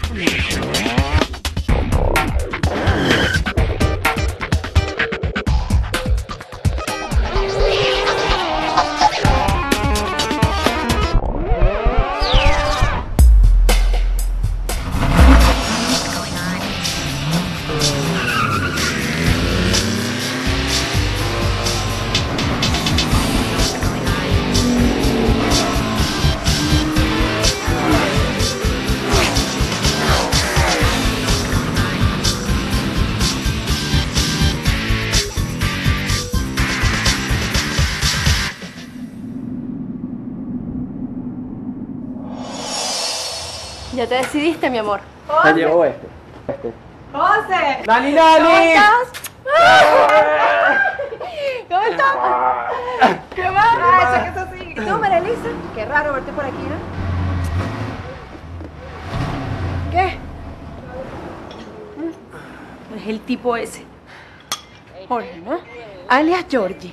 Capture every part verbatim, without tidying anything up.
¿Ya te decidiste, mi amor? Me llevó este. este. ¡José! ¡Nani, Nani! ¿Cómo estás? ¿Cómo estás? ¿Qué más? Ah, eso que es así. ¿Y tú, María Elisa? Qué raro verte por aquí, ¿no? ¿Qué? Es el tipo ese. Jorge, ¿no? Alias Georgie.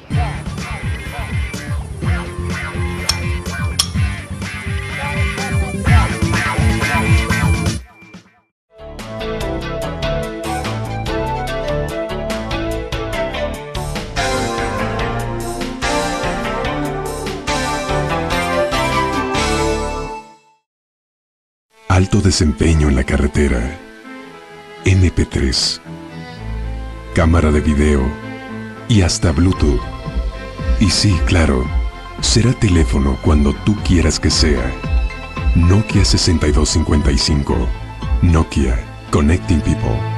Alto desempeño en la carretera. eme pe tres. Cámara de video. Y hasta Bluetooth. Y sí, claro, será teléfono cuando tú quieras que sea. Nokia sesenta y dos cincuenta y cinco. Nokia. Connecting People.